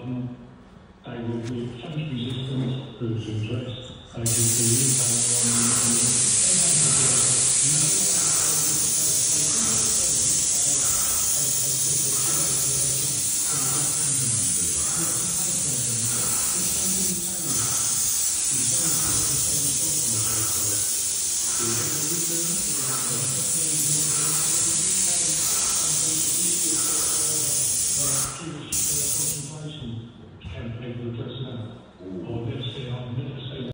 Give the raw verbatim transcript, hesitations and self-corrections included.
partner. They will be country systems whose interest they can see impact on